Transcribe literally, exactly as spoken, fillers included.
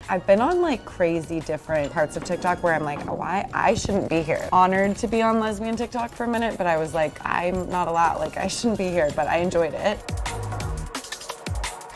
I've been on like crazy different parts of TikTok where I'm like, oh, I, I shouldn't be here. Honored to be on lesbian TikTok for a minute, but I was like, I'm not allowed, like I shouldn't be here, but I enjoyed it.